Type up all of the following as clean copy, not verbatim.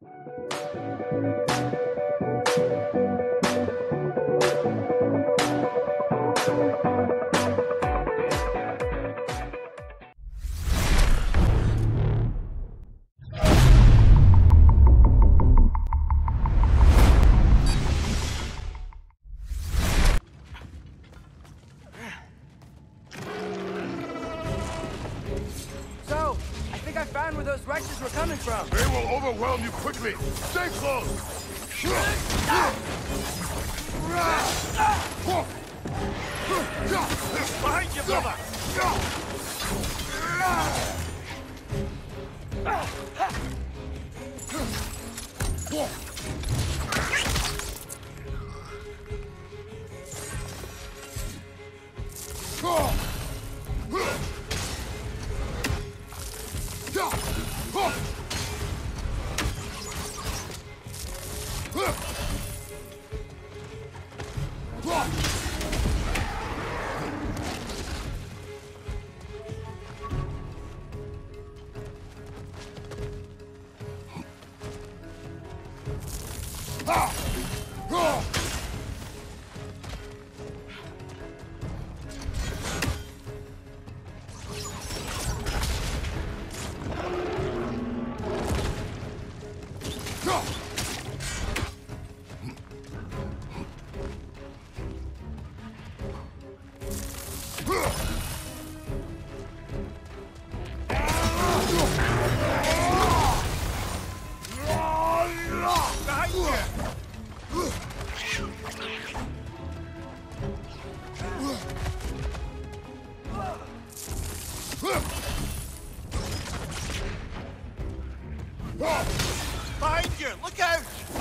They will overwhelm you quickly. Stay close. Behind you, brother. Behind you! Look out!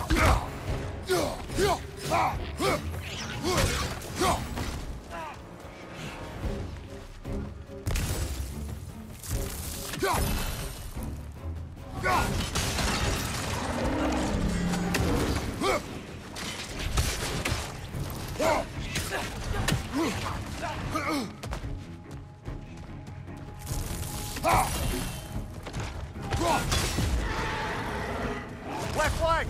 Left flank!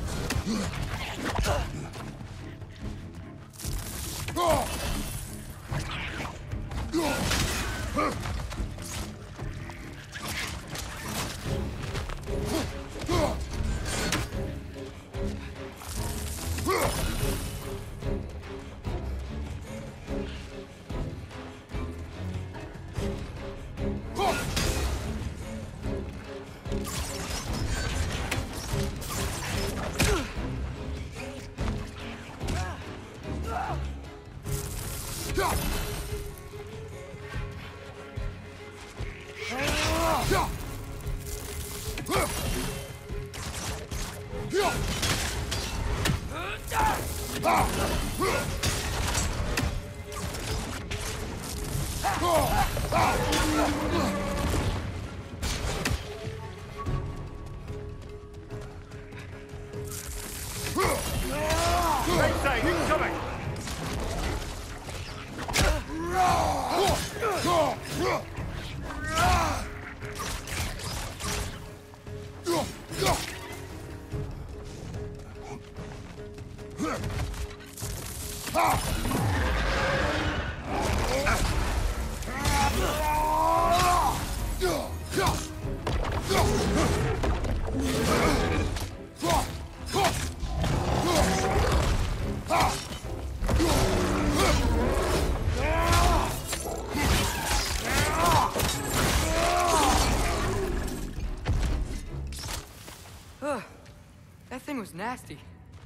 That thing was nasty.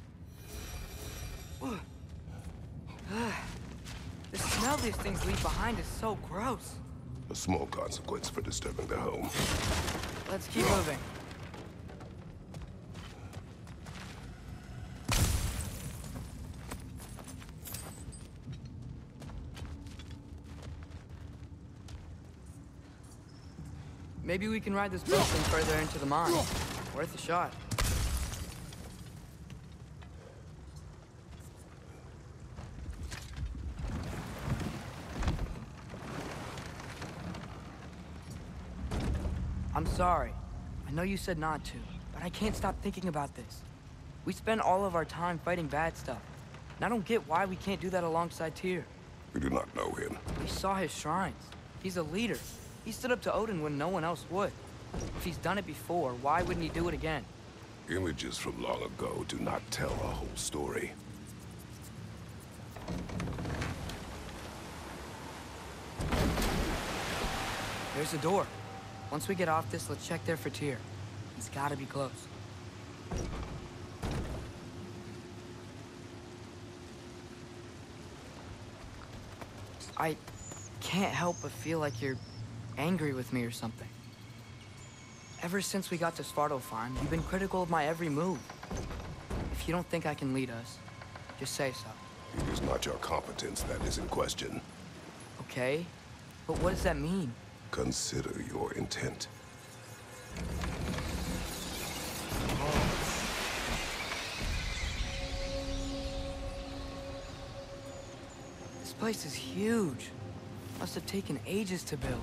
The smell these things leave behind is so gross. A small consequence for disturbing their home. Let's keep moving. Maybe we can ride this boat thing further into the mine. Worth a shot. I'm sorry. I know you said not to. but I can't stop thinking about this. We spend all of our time fighting bad stuff, and I don't get why we can't do that alongside Tyr. We do not know him. We saw his shrines. He's a leader. He stood up to Odin when no one else would. If he's done it before, why wouldn't he do it again? Images from long ago do not tell a whole story. There's a door. Once we get off this, let's check there for Tyr. He's gotta be close. I can't help but feel like you're angry with me or something. Ever since we got to Svartalfheim, you've been critical of my every move. If you don't think I can lead us, just say so. It is not your competence that is in question. Okay, but what does that mean? Consider your intent. This place is huge. Must have taken ages to build.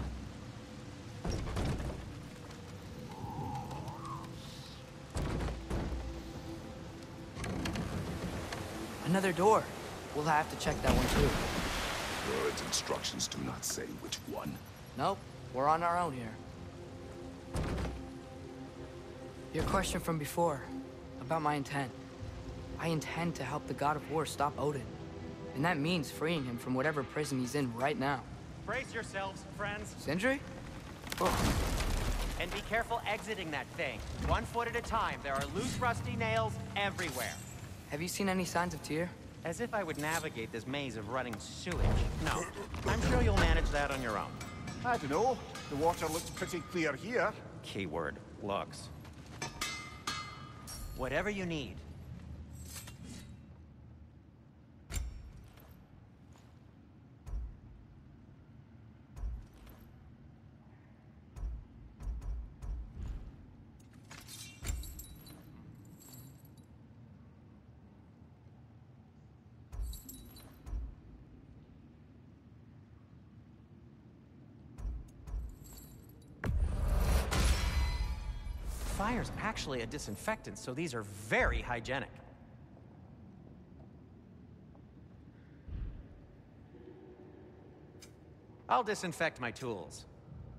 Another door. We'll have to check that one too. Word's instructions do not say which one. Nope, we're on our own here. Your question from before, about my intent. I intend to help the God of War stop Odin. And that means freeing him from whatever prison he's in right now. Brace yourselves, friends. Sindri? Oh, And be careful exiting that thing. 1 foot at a time. There are loose, rusty nails everywhere. have you seen any signs of Tyr? As if I would navigate this maze of running sewage. No. I'm sure you'll manage that on your own. I don't know. The water looks pretty clear here. Keyword, looks. Whatever you need. Fire's actually a disinfectant, so these are very hygienic. I'll disinfect my tools.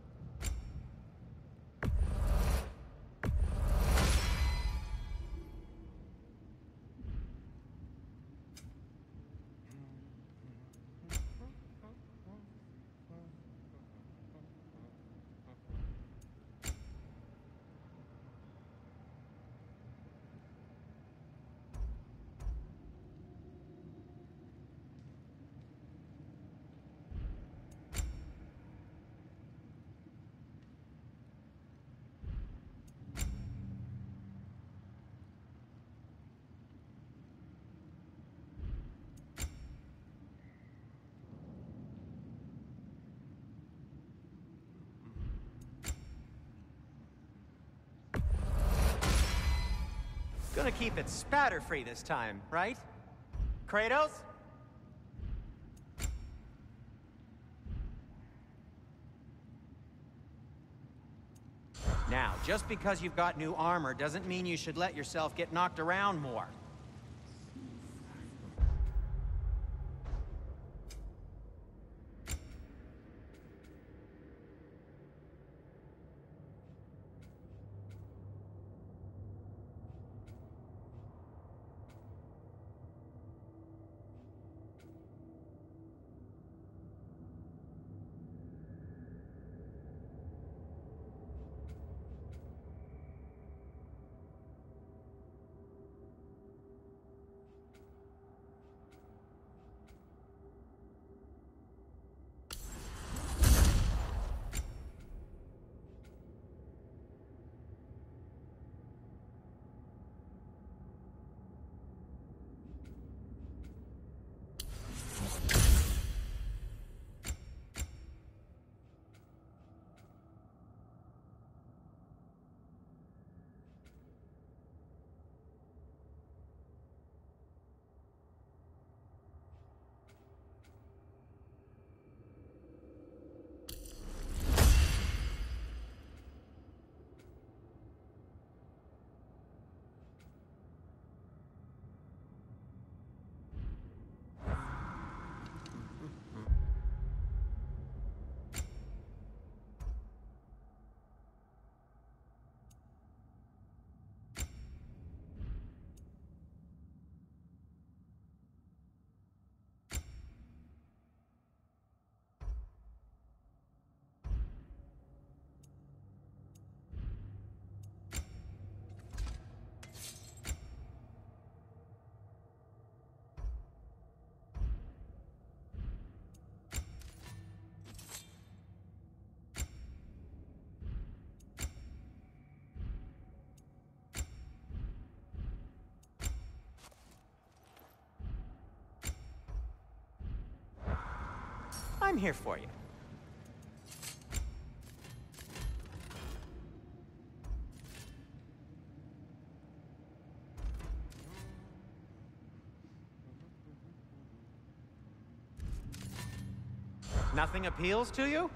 Gonna keep it spatter-free this time, right? Kratos? Now, just because you've got new armor doesn't mean you should let yourself get knocked around more. I'm here for you. Nothing appeals to you?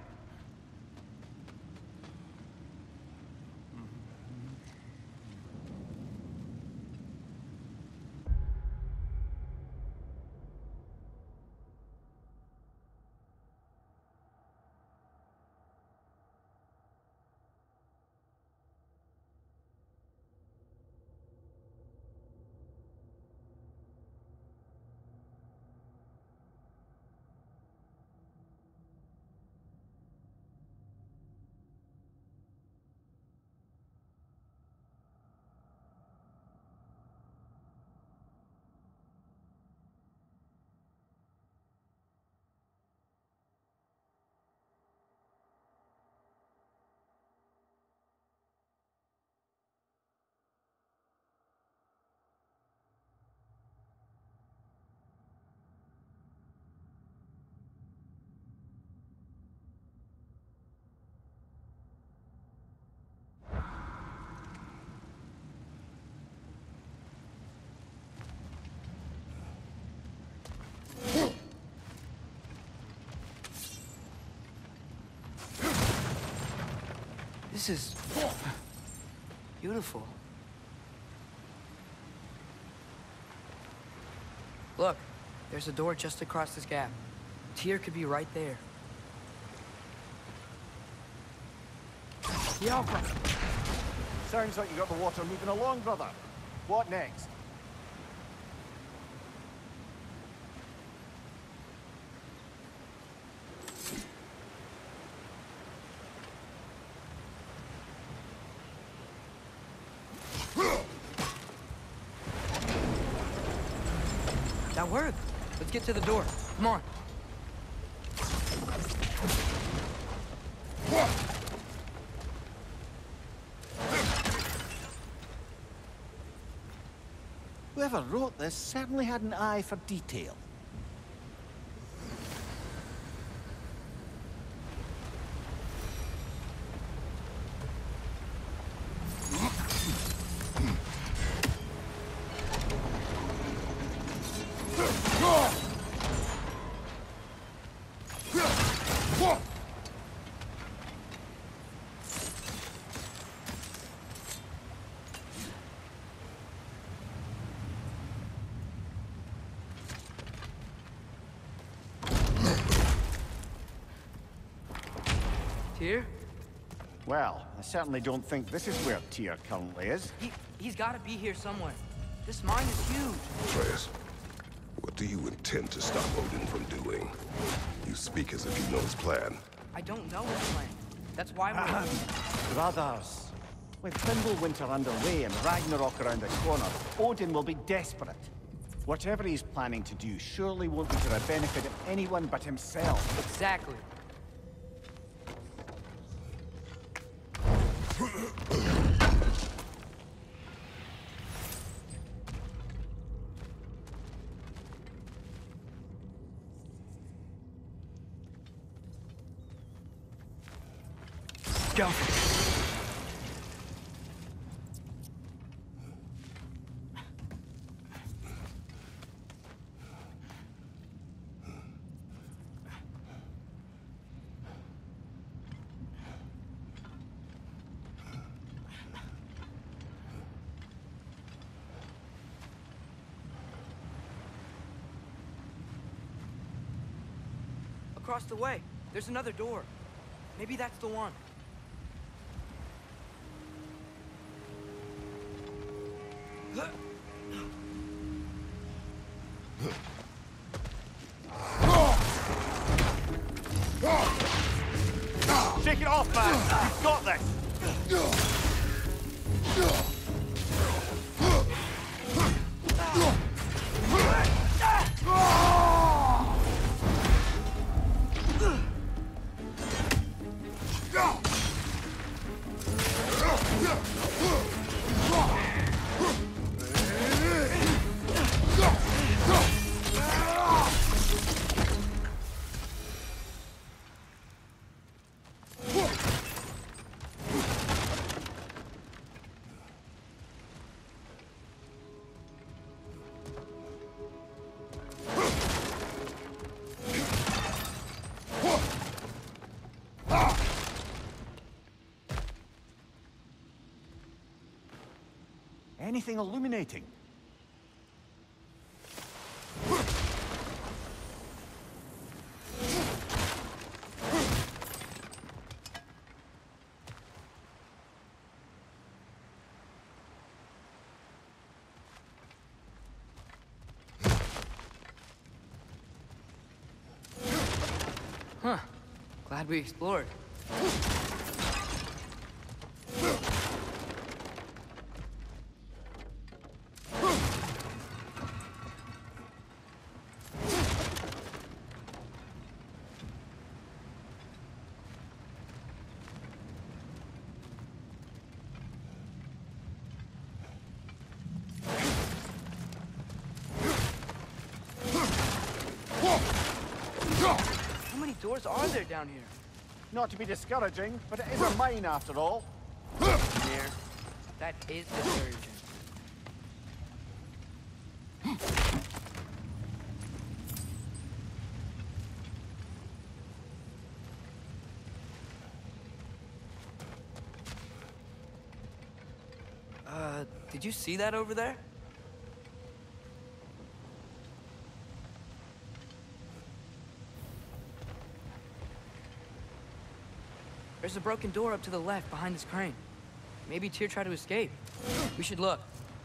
This is beautiful. Look, there's a door just across this gap. Tyr could be right there. Sounds like you got the water moving along, brother. What next? That worked. Let's get to the door. Come on. Whoever wrote this certainly had an eye for detail. Tyr? Well, I certainly don't think this is where Tyr currently is. He's got to be here somewhere. This mine is huge. Atreus, what do you intend to stop Odin from doing? You speak as if you know his plan. I don't know his plan. That's why we're... Brothers, with Fimbulwinter underway and Ragnarok around the corner, Odin will be desperate. Whatever he's planning to do surely won't be to the benefit of anyone but himself. Exactly. Go. Across the way, there's another door. Maybe that's the one. Shake it off, man! You've got this! Anything illuminating? Huh. Glad we explored. How many doors are there down here? Not to be discouraging, but it is a mine after all. Yeah, that is discouraging. Did you see that over there? There's a broken door up to the left behind this crane. Maybe Tyr tried to escape. We should look.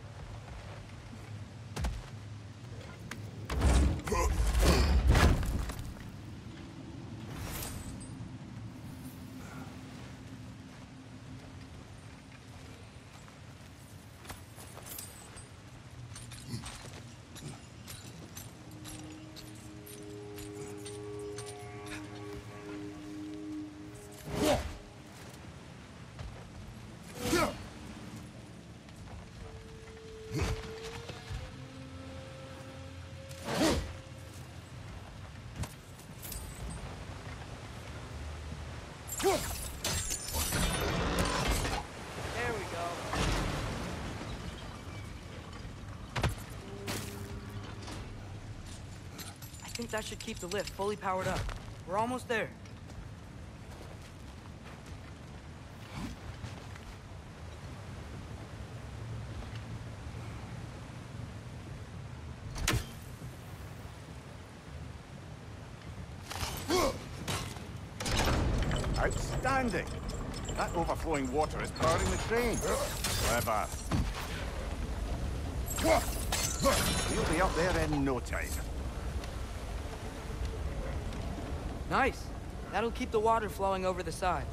There we go. I think that should keep the lift fully powered up. We're almost there. Outstanding! That overflowing water is powering the crane. Clever. We'll be up there in no time. Nice. That'll keep the water flowing over the sides.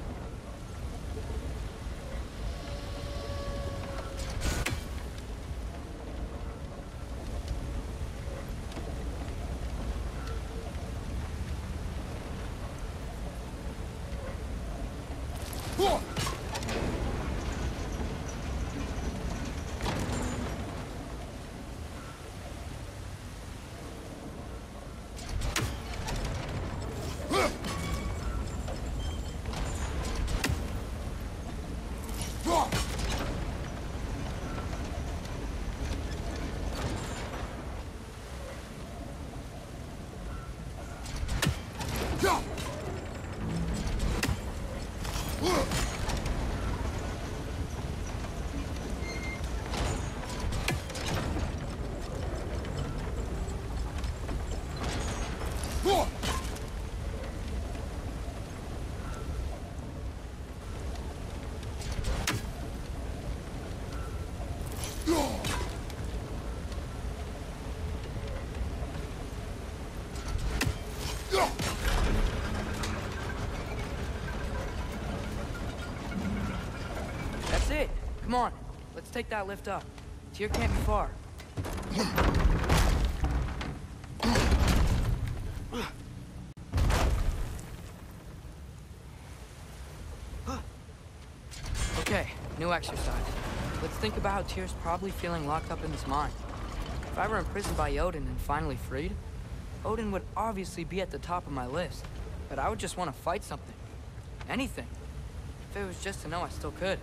That's it. Come on. Let's take that lift up. Tyr can't be far. Okay, new exercise. Let's think about how Tyr's probably feeling locked up in this mine. If I were imprisoned by Odin and finally freed, Odin would obviously be at the top of my list. But I would just want to fight something. Anything. If it was just to know I still could.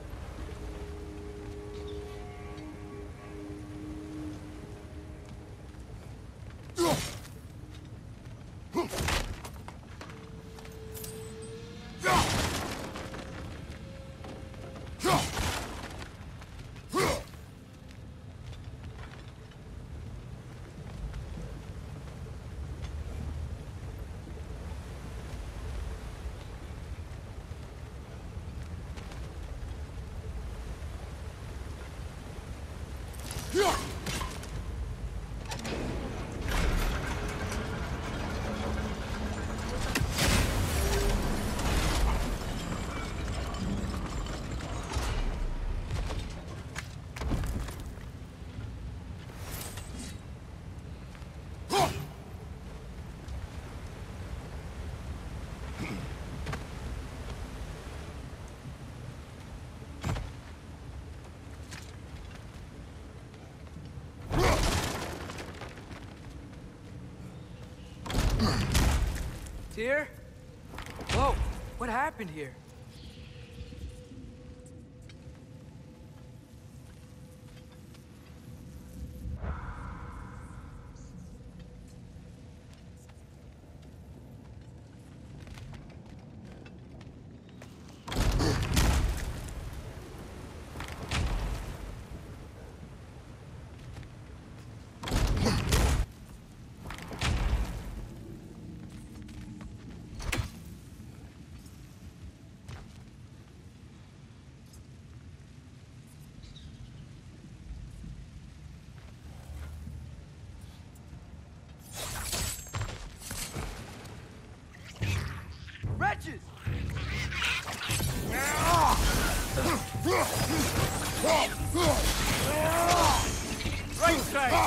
Tyr? Whoa, what happened here? Wretches! Right side!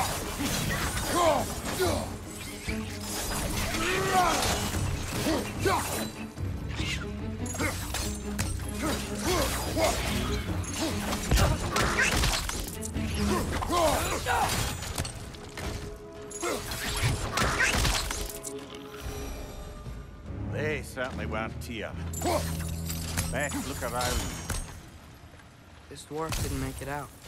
They certainly weren't Tyr. Best look around. This dwarf didn't make it out.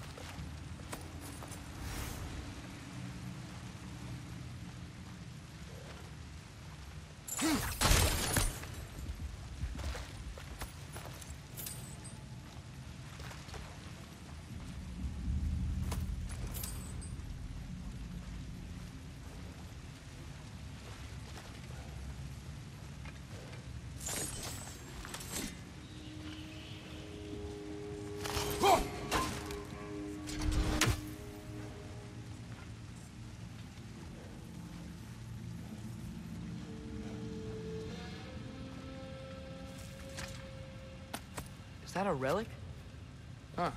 Is that a relic? Huh.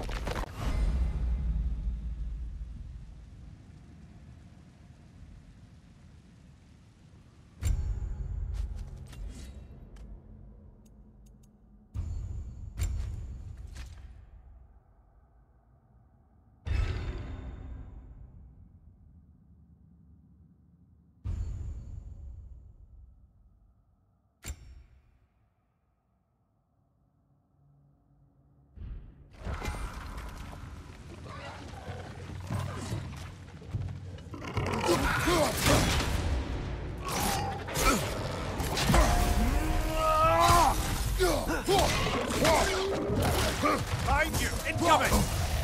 Behind you! Incoming!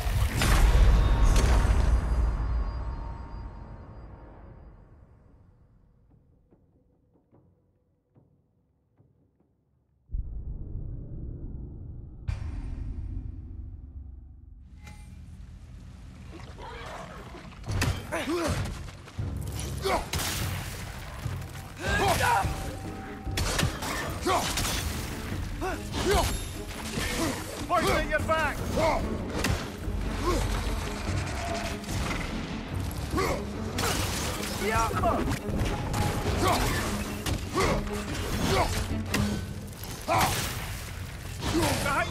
Pointing your back! Behind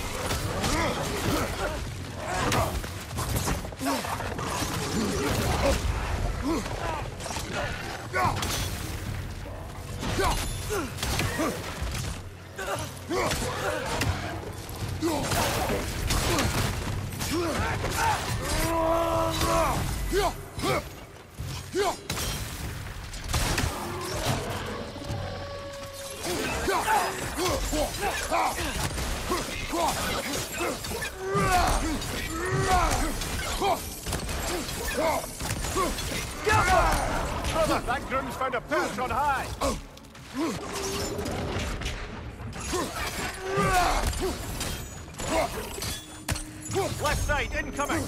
Brother, that groom's found a perch on high! Left side, incoming!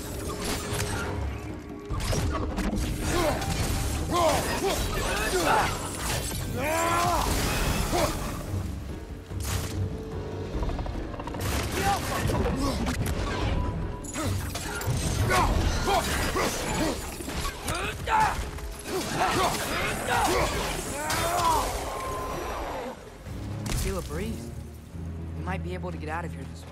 Feel a breeze. We might be able to get out of here this way.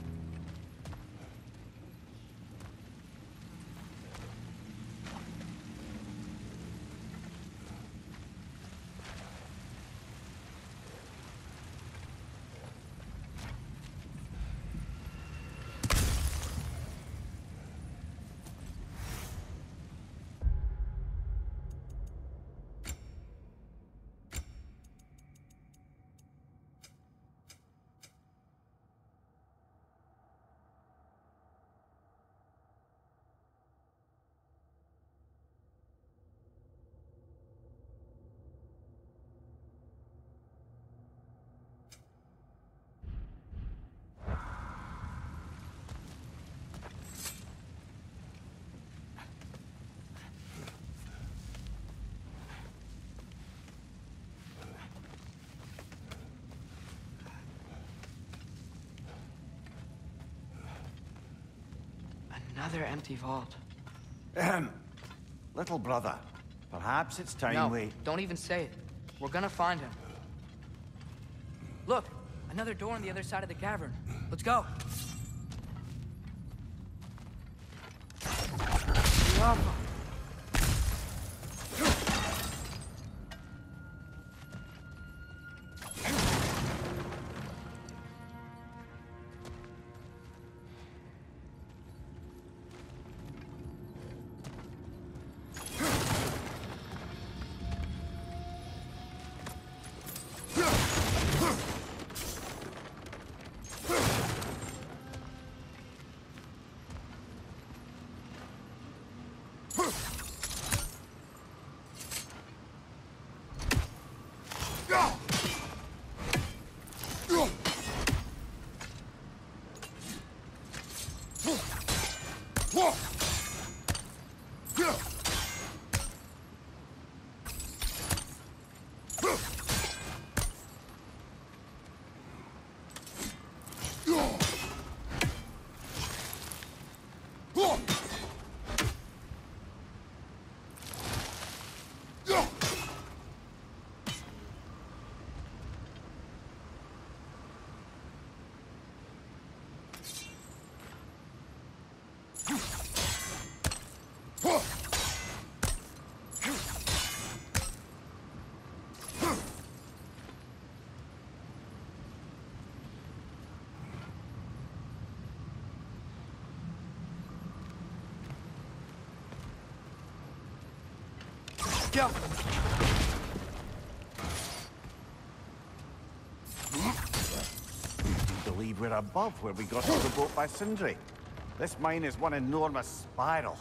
Another empty vault. Little brother, perhaps it's time No, we... don't even say it. We're gonna find him. Look, another door on the other side of the cavern. Let's go. Go! Do you believe we're above where we got to the boat by Sindri? This mine is one enormous spiral.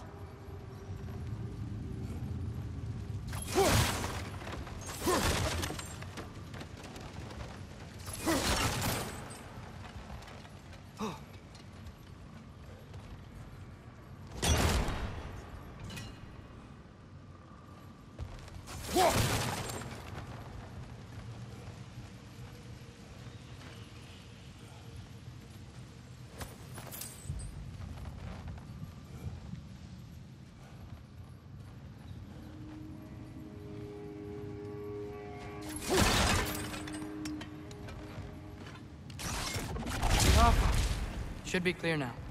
Should be clear now.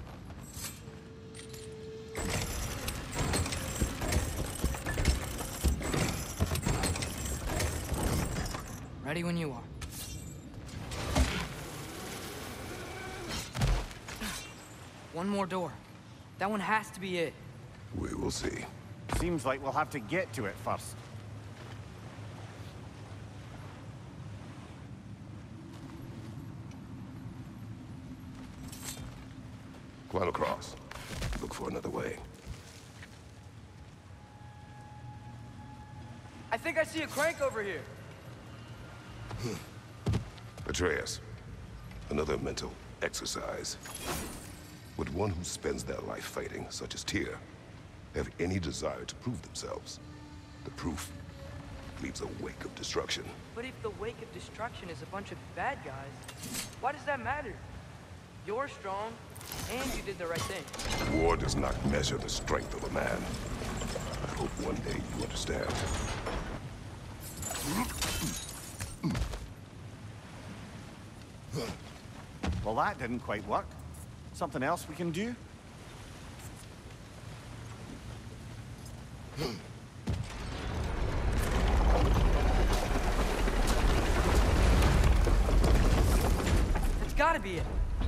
Ready when you are. One more door. That one has to be it. We will see. Seems like we'll have to get to it first. Climb across. Look for another way. I think I see a crank over here. Atreus. Another mental exercise. Would one who spends their life fighting, such as Tyr, have any desire to prove themselves? The proof leaves a wake of destruction. But if the wake of destruction is a bunch of bad guys, why does that matter? You're strong, and you did the right thing. War does not measure the strength of a man. I hope one day you understand. Well, that didn't quite work. Something else we can do? It's gotta be it.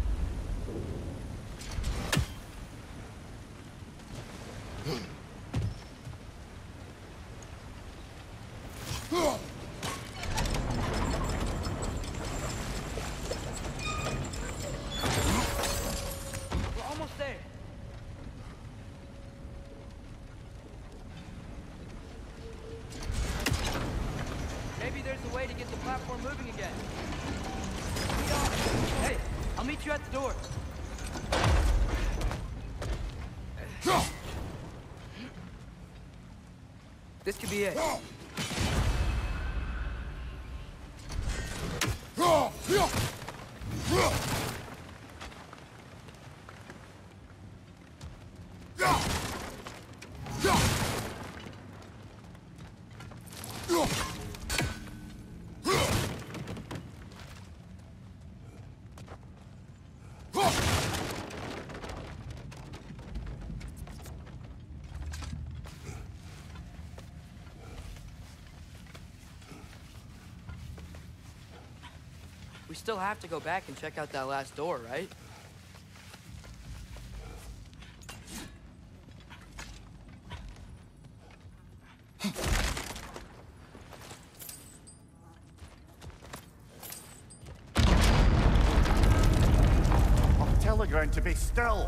This could be it. We still have to go back and check out that last door, right? I'll tell the ground to be still.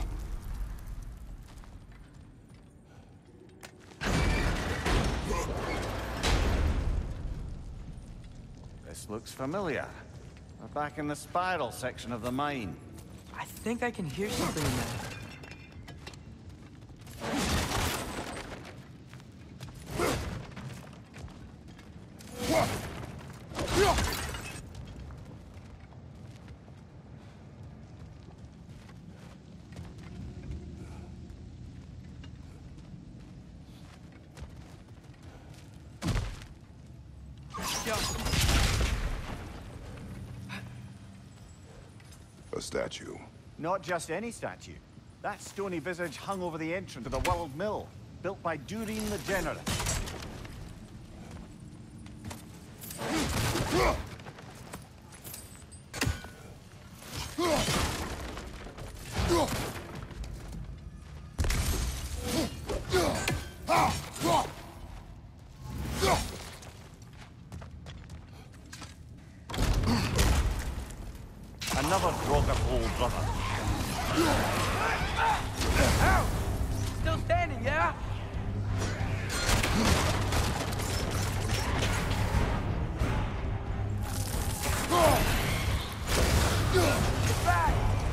This looks familiar. We're back in the spiral section of the mine. I think I can hear something in there. A statue. Not just any statue. That stony visage hung over the entrance to the World Mill, built by Durin the Generous. Another Drogoth brother. Still standing, yeah? Get back!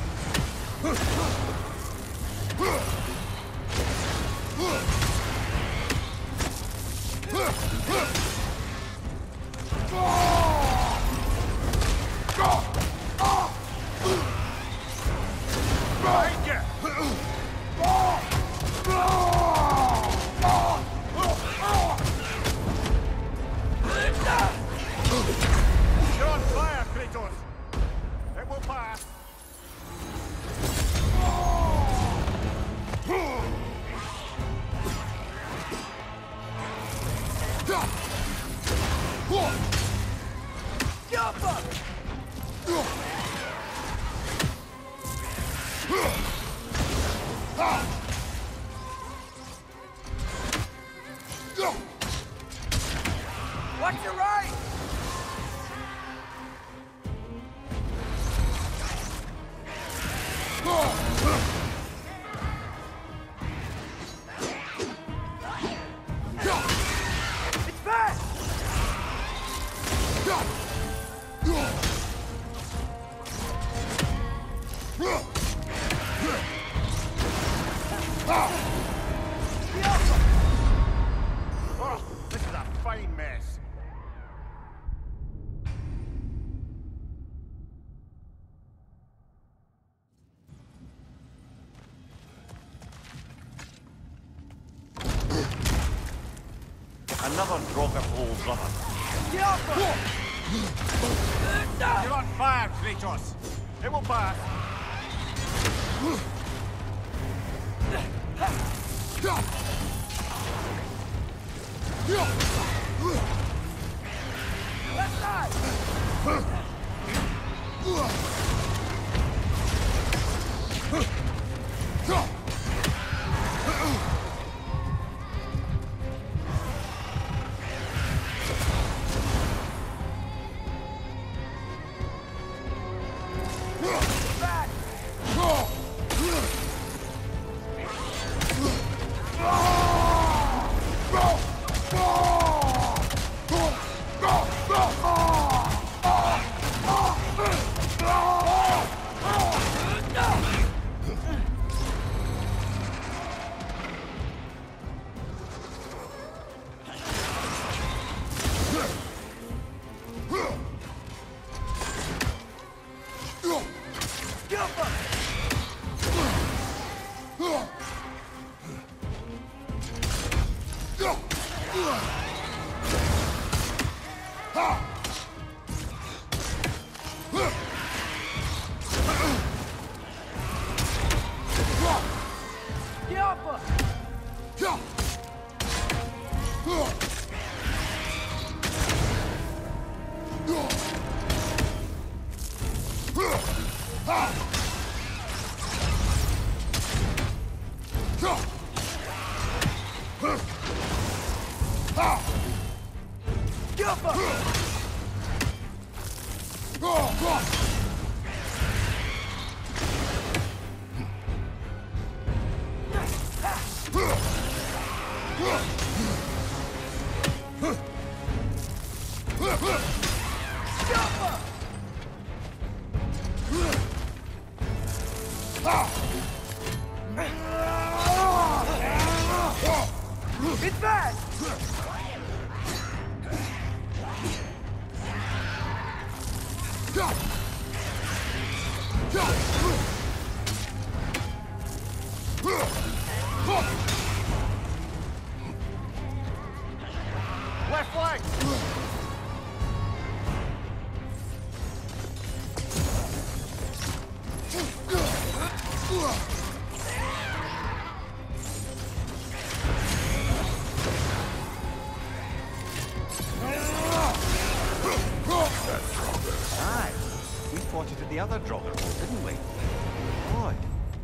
You're on fire, Kratos! It will pass. Jump up! Watch your right! It's back! Another Draugr brother. Get off her! You're on fire, Kratos. It will pass. Left side! Back! Get off her! Get off her! It's back! Left flank! Aye, we fought it at the other Draugr, didn't we? Odd.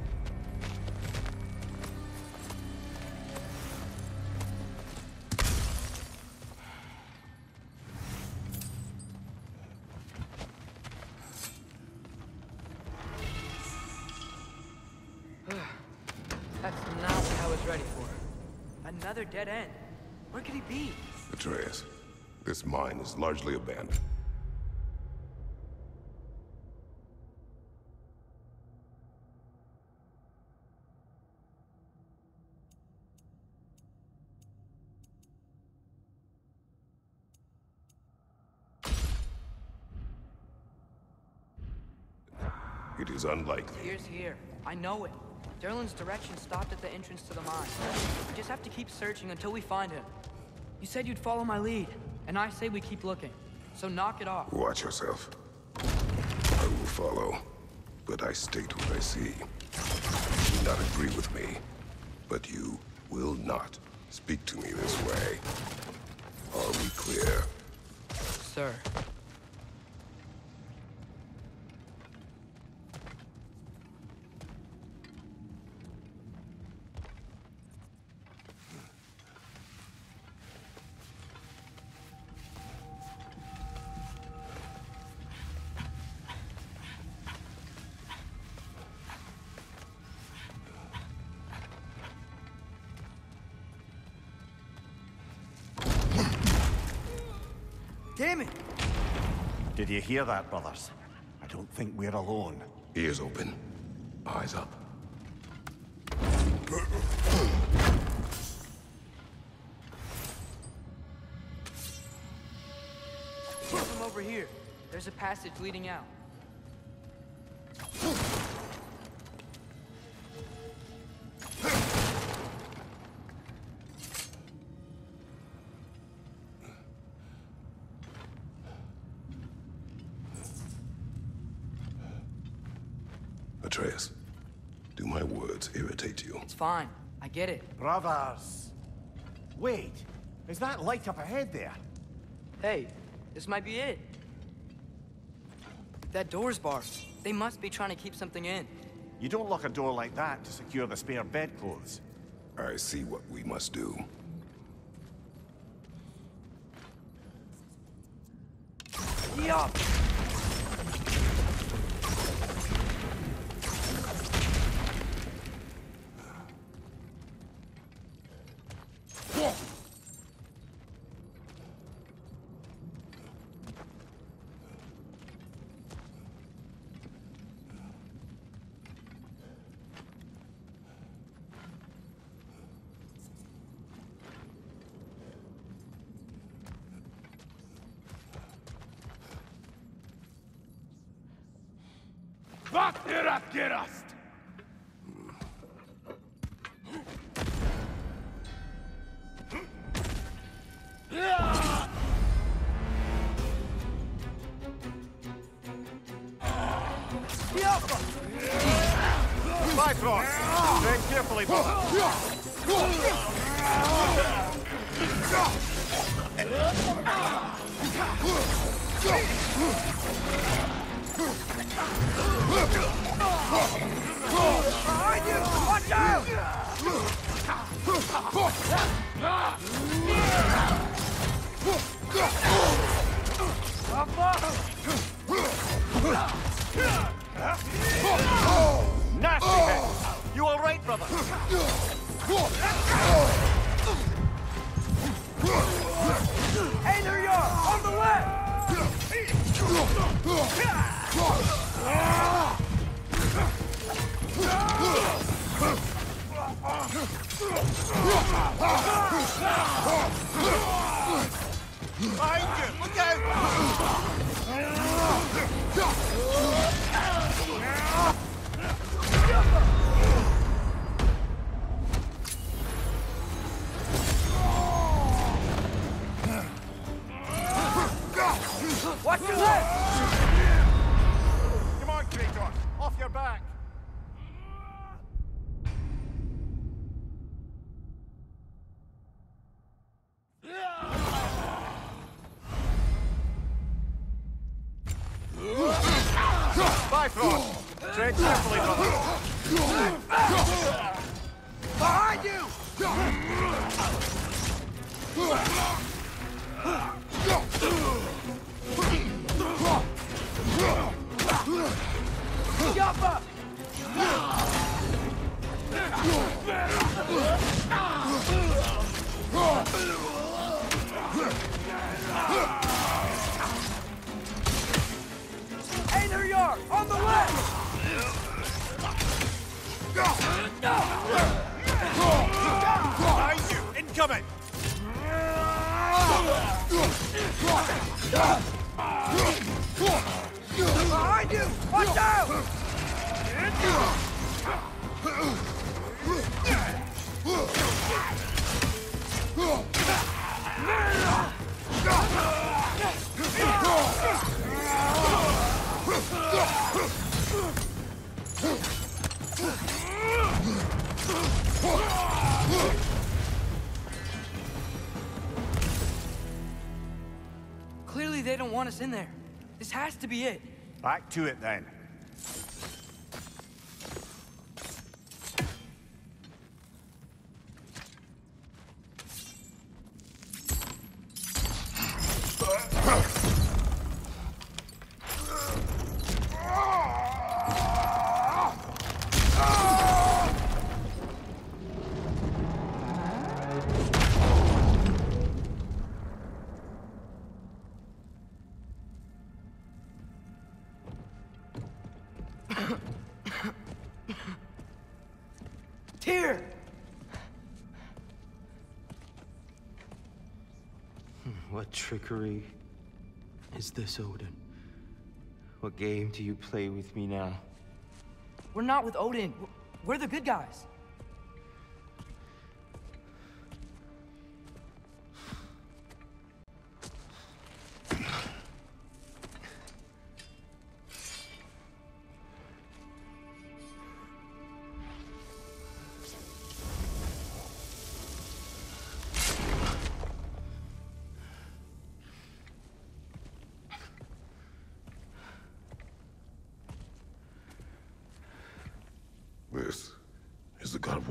That's not what I was ready for. Another dead end. Where could he be? Atreus, this mine is largely abandoned. It is unlikely. Here's here. I know it. Derlin's direction stopped at the entrance to the mine. We just have to keep searching until we find him. You said you'd follow my lead, and I say we keep looking. So knock it off. Watch yourself. I will follow, but I state what I see. You do not agree with me, but you will not speak to me this way. Are we clear? Sir. Damn it! Did you hear that, brothers? I don't think we're alone. Ears open, eyes up. Keep him over here. There's a passage leading out. Atreus, do my words irritate you? It's fine. I get it. Brothers! Wait, is that light up ahead there? Hey, this might be it. That door's barred. They must be trying to keep something in. You don't lock a door like that to secure the spare bedclothes. I see what we must do. Yup! Vart är rakerast? Bifrost! Tread carefully, brother! Behind you! Watch out! Nasty hit! You all right, brother? Hey, there you are! On the left! Behind you! Look Watch your left! Come on, Kratos! Off your back! Bifrost! Tread carefully, brother! Behind you! Yappa! Hey, there you are! On the left! Behind you! Incoming! Behind you! Watch out! Clearly they don't want us in there. This has to be it. Back to it, then. Tyr! What trickery is this, Odin? What game do you play with me now? We're not with Odin. We're the good guys.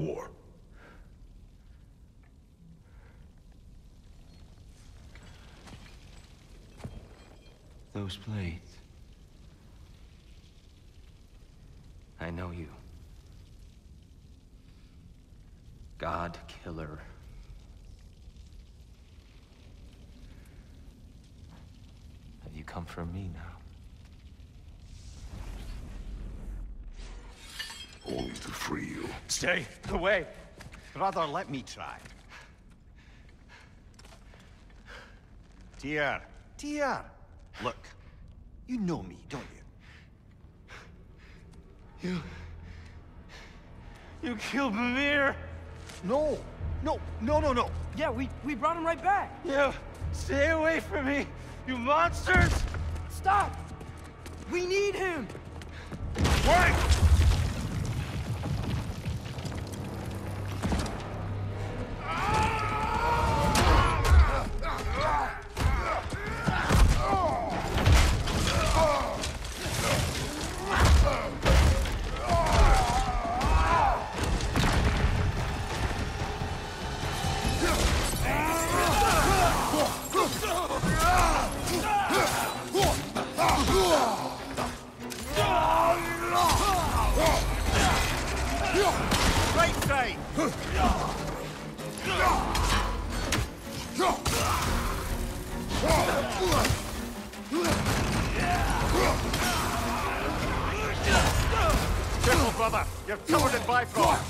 war. Those blades. I know you. God Killer. Have you come for me now? Only to free you. Stay away. Brother, let me try. Dear. Look, you know me, don't you? You killed Mimir! No. Yeah, we brought him right back. You stay away from me, you monsters! Stop! We need him! Wait! Right side. Careful, brother. You're covered in Bifrost.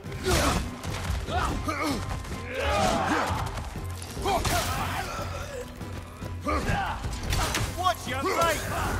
Watch your right.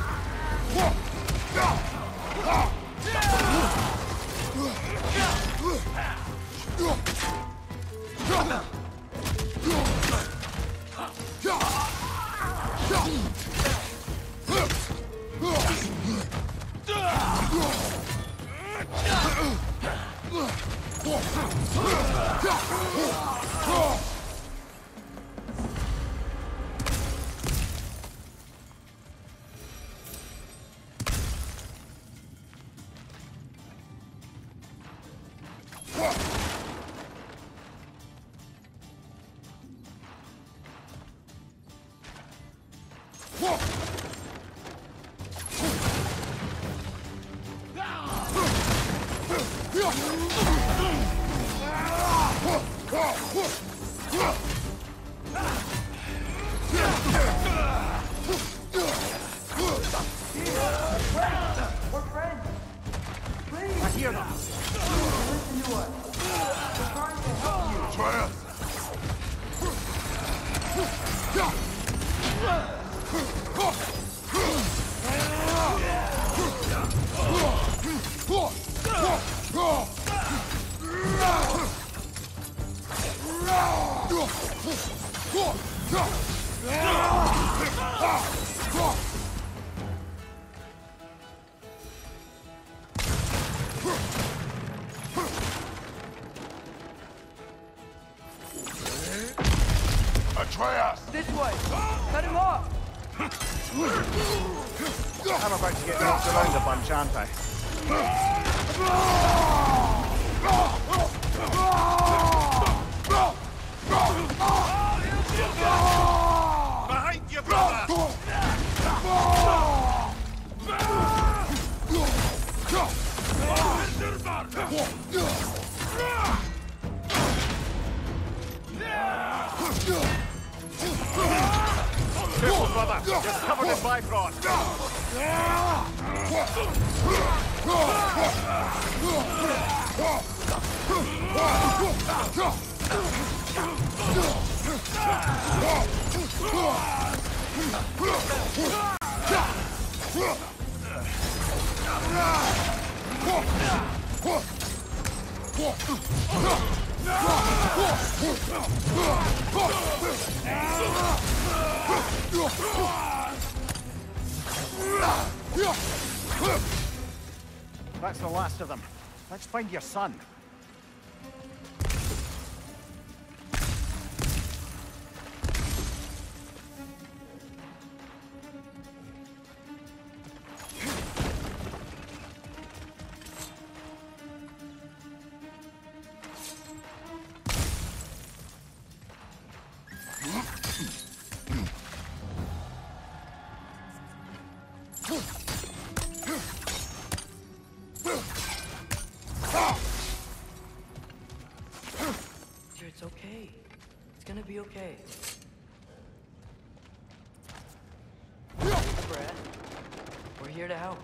We're friends. Please, I hear them. listen to us. We're trying to help you. Atreus! Atreus! This way. Cut him off. I'm about to get knocked around a bunch, aren't I? Behind you, brother! Careful, brother! You're covered in Bifrost! That's the last of them. Let's find your son. okay. It's gonna be okay. Take a breath. We're here to help.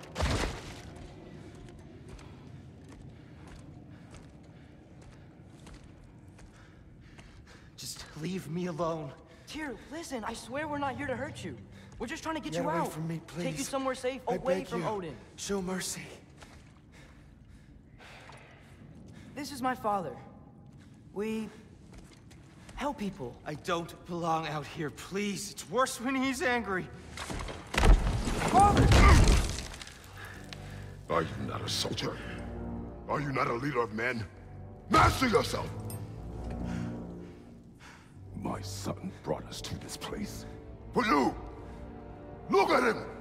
Just leave me alone. Tyr, listen, I swear we're not here to hurt you. We're just trying to get Get you away out. from me, please. Take you somewhere safe, I away beg from you. Odin. Show mercy. This is my father. We help people. I don't belong out here, please. It's worse when he's angry. Father! Are you not a soldier? Are you not a leader of men? Master yourself! My son brought us to this place. For you! Look at him!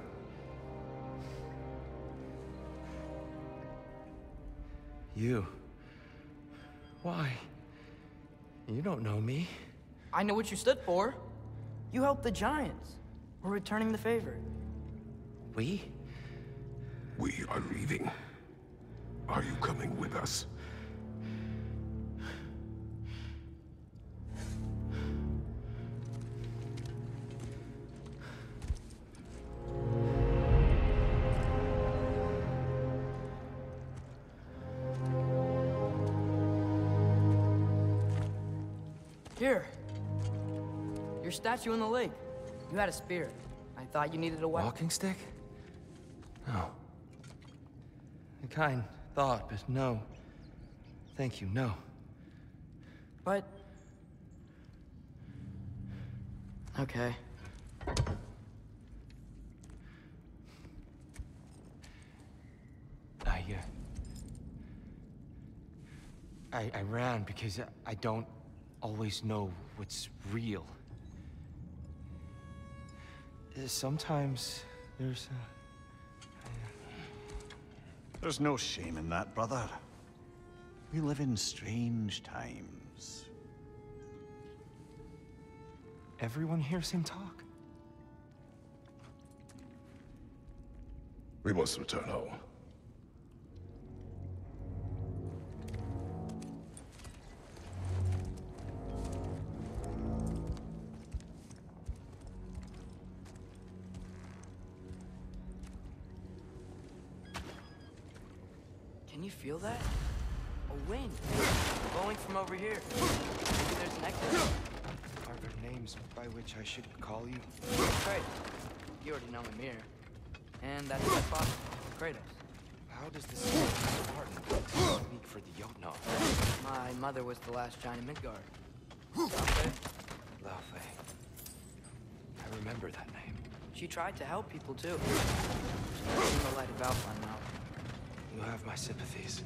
You? Why? You don't know me. I know what you stood for. You helped the giants. We're returning the favor. We? We are leaving. Are you coming with us? Here. Your statue in the lake. You had a spear. I thought you needed a weapon. Walking stick? No. A kind thought, but no. Thank you, no. But... okay. I ran because I don't always know what's real. Sometimes there's There's no shame in that, brother. We live in strange times. Everyone hears him talk. We must return home. Can you feel that? A wind blowing from over here. Maybe there's an echo. Are there names by which I should call you? Right. You already know Mimir. And that's my father, Kratos. How does this Spartan speak for the Jotnar? My mother was the last giant in Midgard. Laufey. I remember that name. She tried to help people too. She's in the light of Alpine now. You have my sympathies.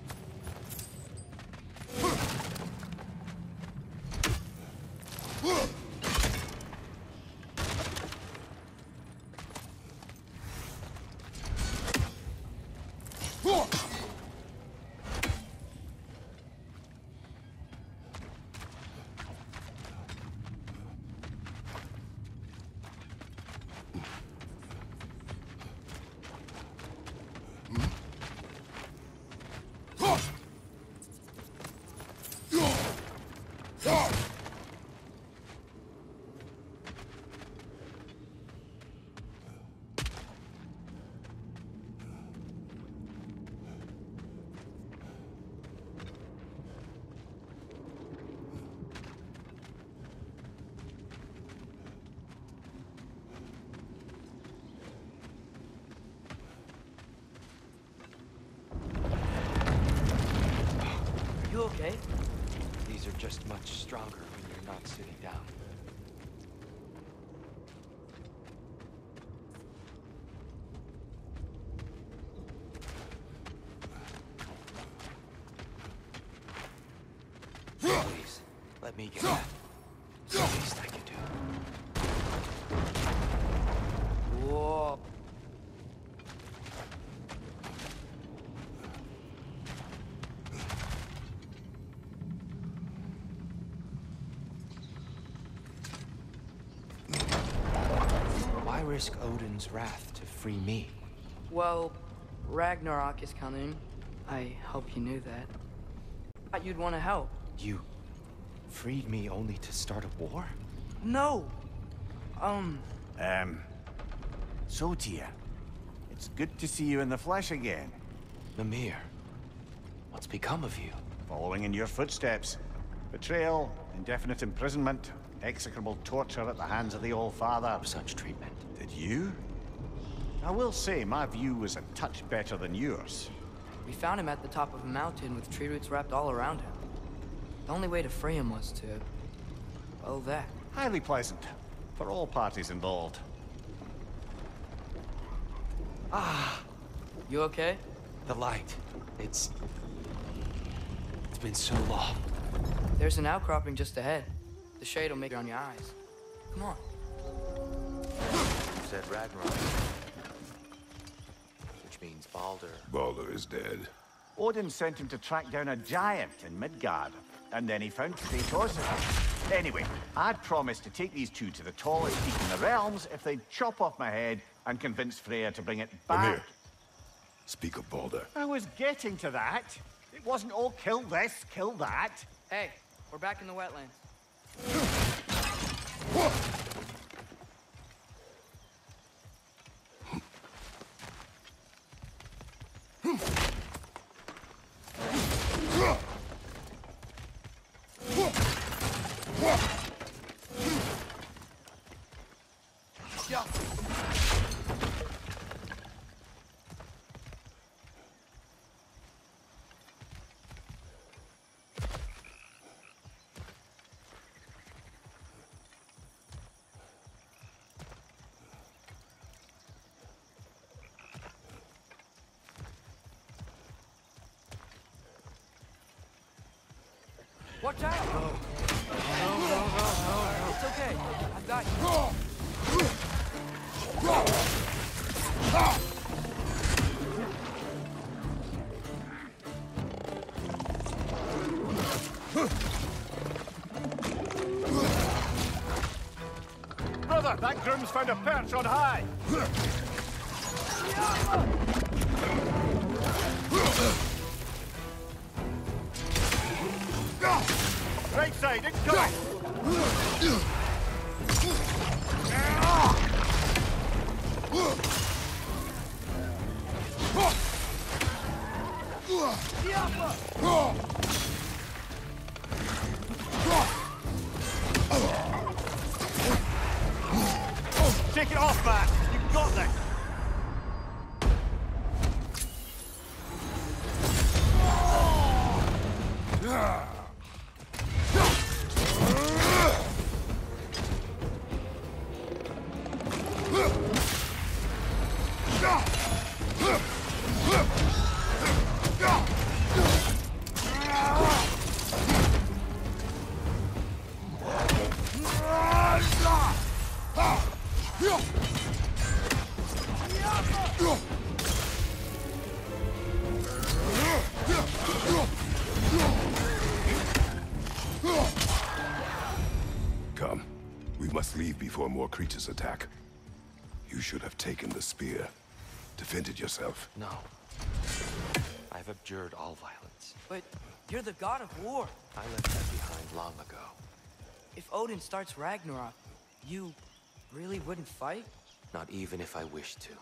You okay? These are just much stronger when you're not sitting down. Please, let me get that. It's the least I can do. Whoa. Why risk Odin's wrath to free me? Well, Ragnarok is coming. I hope you knew that. Thought you'd want to help. You freed me only to start a war? No! So, Tia, it's good to see you in the flesh again. Mimir, what's become of you? Following in your footsteps. Betrayal, indefinite imprisonment, execrable torture at the hands of the All-Father. Such treatment. Did you? I will say, my view was a touch better than yours. We found him at the top of a mountain with tree roots wrapped all around him. The only way to free him was to... well, that. Highly pleasant. For all parties involved. You okay? The light. It's been so long. There's an outcropping just ahead. The shade will make it on your eyes. Come on. You said Ragnarok. Which means Baldur. Baldur is dead. Odin sent him to track down a giant in Midgard, and then he found Kratos. Anyway, I'd promised to take these two to the tallest peak in the realms if they'd chop off my head and convince Freya to bring it back. Mimir, speak of Baldur. I was getting to that. It wasn't all kill this, kill that. Hey, we're back in the wetlands. Watch out! No. It's okay. I've got you. Brother, that groom's found a perch on high. Right side, incoming! Take it off, man! You've got this! Come. We must leave before more creatures attack. You should have taken the spear. Defended yourself. No. I've abjured all violence. But you're the god of war. I left that behind long ago. If Odin starts Ragnarok, you really wouldn't fight? Not even if I wished to.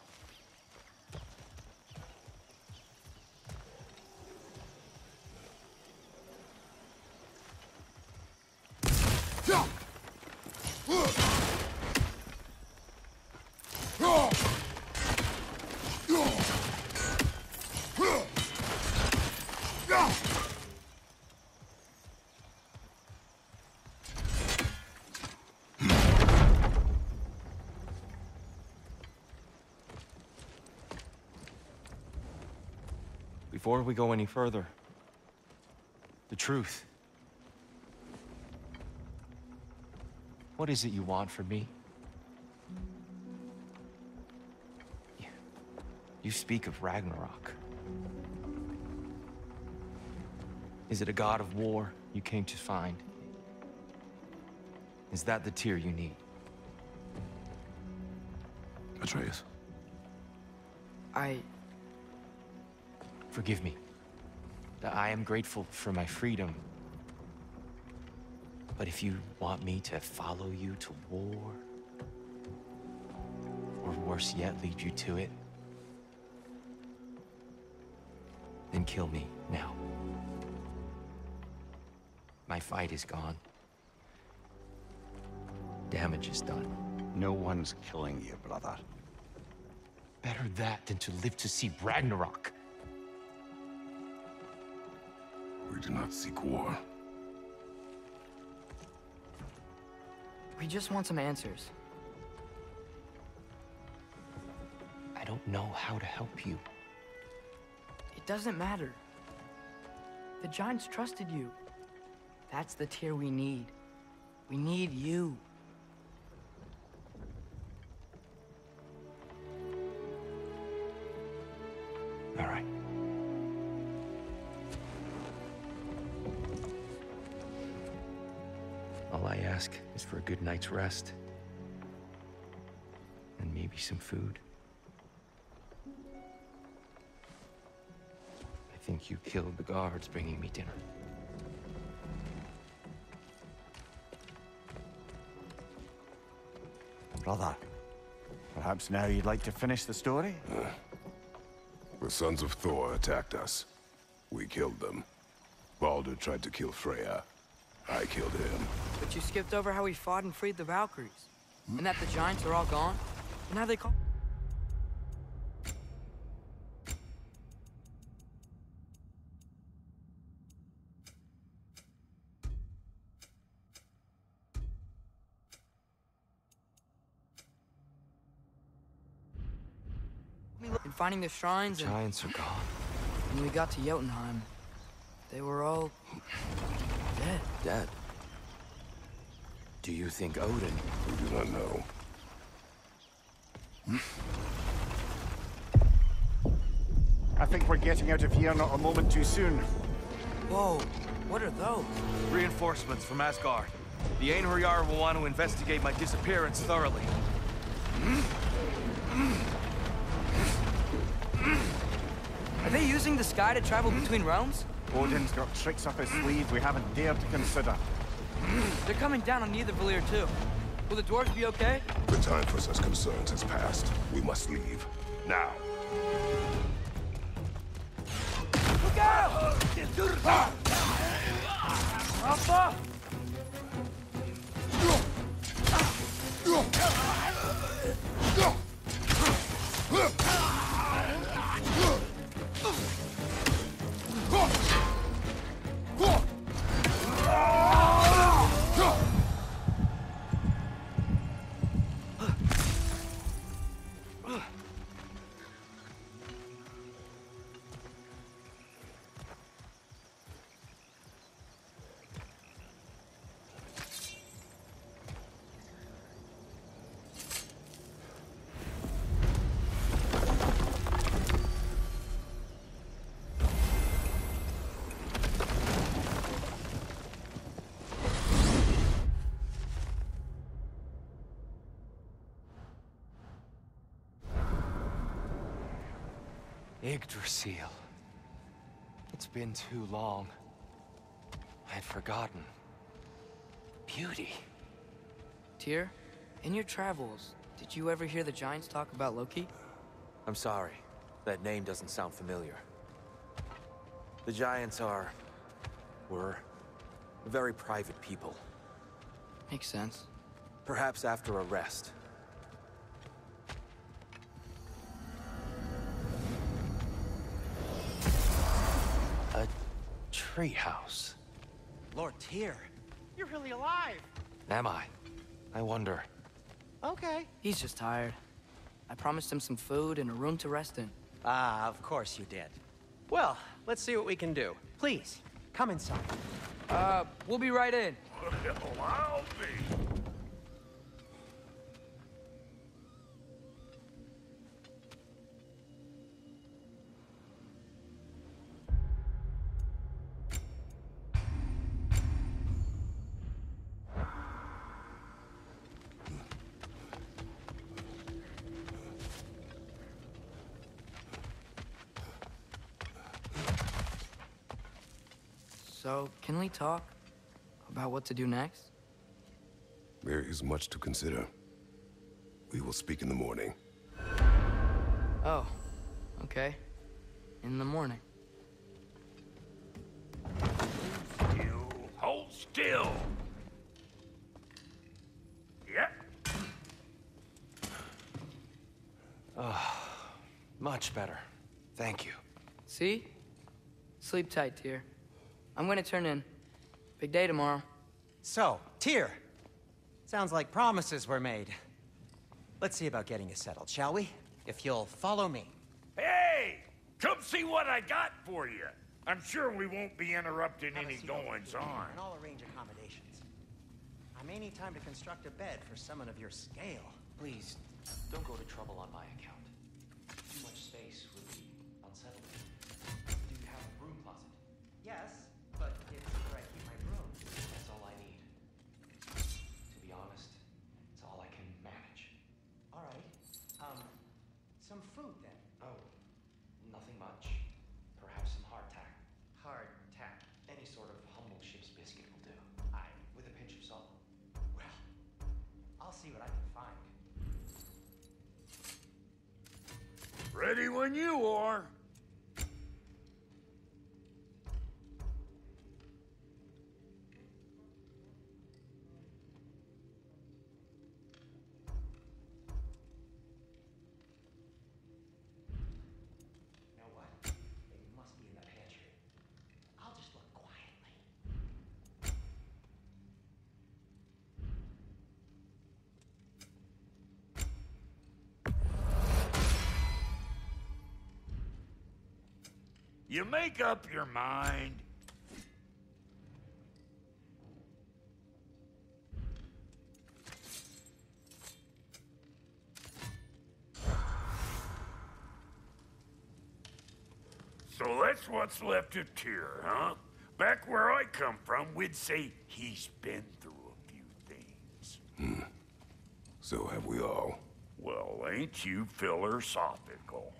Before we go any further, the truth. What is it you want from me? You speak of Ragnarok. Is it a god of war you came to find? Is that the tear you need? Atreus. Forgive me. I am grateful for my freedom. But if you want me to follow you to war, or worse yet, lead you to it, then kill me now. My fight is gone. Damage is done. No one's killing you, brother. Better that than to live to see Ragnarök. We do not seek war. We just want some answers. I don't know how to help you. It doesn't matter. The Giants trusted you. That's the Tyr we need. We need you. All right. All I ask is for a good night's rest. And maybe some food. I think you killed the guards bringing me dinner. Brother, perhaps now you'd like to finish the story? The sons of Thor attacked us. We killed them. Baldur tried to kill Freya. I killed him. But you skipped over how we fought and freed the Valkyries. And that the Giants are all gone. And how they call... And finding the shrines and... Giants are gone. When we got to Jotunheim, they were all... dead. Dead. Do you think Odin... We do not know. I think we're getting out of here not a moment too soon. Whoa, what are those? Reinforcements from Asgard. The Einherjar will want to investigate my disappearance thoroughly. Are they using the sky to travel between realms? Odin's got tricks up his sleeve we haven't dared to consider. They're coming down on Nidavellir too. Will the dwarves be okay? The time for such concerns has passed. We must leave. Now. Look out! Alpha! Yggdrasil. It's been too long. I'd forgotten. Beauty. Tyr, in your travels, did you ever hear the Giants talk about Loki? I'm sorry. That name doesn't sound familiar. The Giants were very private people. Makes sense. Perhaps after a rest. A treehouse. Lord Tyr, you're really alive. Am I? I wonder. Okay. He's just tired. I promised him some food and a room to rest in. Ah, of course you did. Well, let's see what we can do. Please, come inside. We'll be right in. I'll be. So, can we talk about what to do next? There is much to consider. We will speak in the morning. Oh, okay. In the morning. Still. Hold still. Yep. Much better. Thank you. See? Sleep tight, Tyr. I'm gonna turn in. Big day tomorrow. So, Tyr. Sounds like promises were made. Let's see about getting you settled, shall we? If you'll follow me. Hey! Come see what I got for you. I'm sure we won't be interrupting any goings-on. And I'll arrange accommodations. I may need time to construct a bed for someone of your scale. Please, don't go to trouble on my account. Too much space would be unsettling. Do you have a broom closet? Yes, but it's where I keep my brooms. That's all I need. To be honest, it's all I can manage. All right. Some food then. Oh, nothing much. Perhaps some hardtack. Hardtack. Any sort of humble ship's biscuit will do. Aye. With a pinch of salt. Well, I'll see what I can find. Ready when you are. You know what? They must be in the pantry. I'll just look quietly. You make up your mind. So that's what's left of Tyr, huh? Back where I come from, we'd say he's been through a few things. So have we all. Well, ain't you philosophical?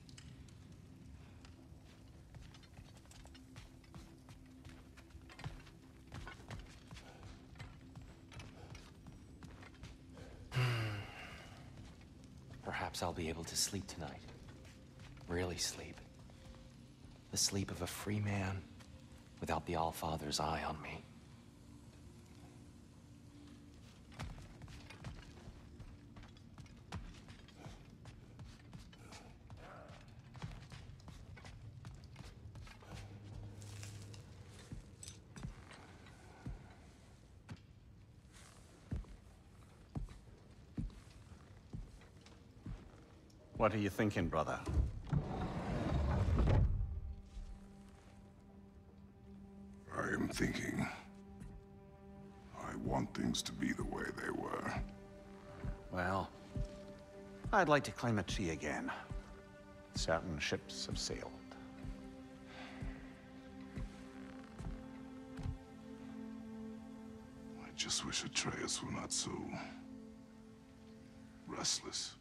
Perhaps I'll be able to sleep tonight. Really sleep. The sleep of a free man without the Allfather's eye on me. What are you thinking, brother? I am thinking. I want things to be the way they were. Well, I'd like to climb a tree again. Certain ships have sailed. I just wish Atreus were not so restless.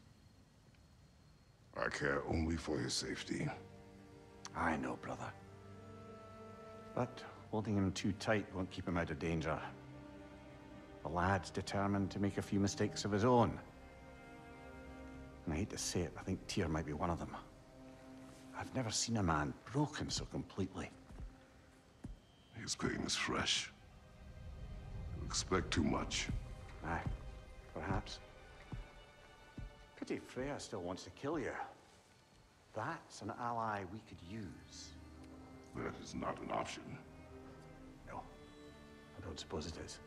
I care only for his safety. I know, brother. But holding him too tight won't keep him out of danger. The lad's determined to make a few mistakes of his own. And I hate to say it, I think Tyr might be one of them. I've never seen a man broken so completely. His pain is fresh. You expect too much. Aye, perhaps. Pity Freya still wants to kill you. That's an ally we could use. That is not an option. No, I don't suppose it is.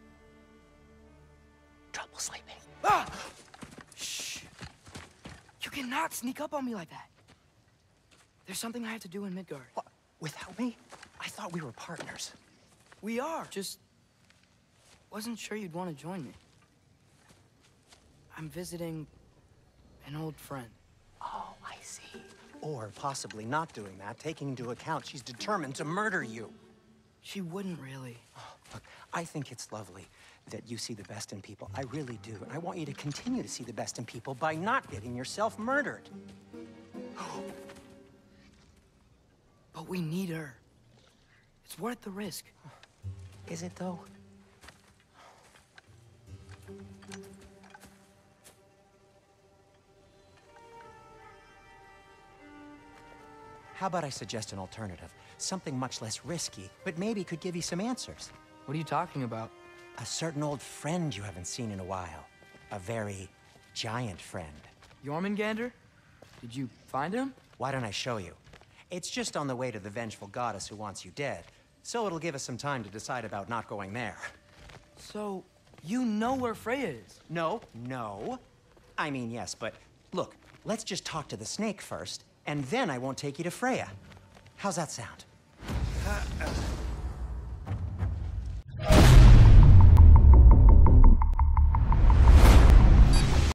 Trouble sleeping. Ah! Shh! You cannot sneak up on me like that. There's something I have to do in Midgard. What? Without me? I thought we were partners. We are. Just wasn't sure you'd want to join me. I'm visiting an old friend. Oh, I see. Or possibly not doing that, taking into account she's determined to murder you. She wouldn't really. Oh, look, I think it's lovely that you see the best in people. I really do. And I want you to continue to see the best in people by not getting yourself murdered. But we need her. It's worth the risk. Is it, though? How about I suggest an alternative? Something much less risky, but maybe could give you some answers. What are you talking about? A certain old friend you haven't seen in a while. A very giant friend. Jormungandr? Did you find him? Why don't I show you? It's just on the way to the vengeful goddess who wants you dead, so it'll give us some time to decide about not going there. So, you know where Freya is? No. I mean, yes, but look, let's just talk to the snake first, and then I won't take you to Freya. How's that sound?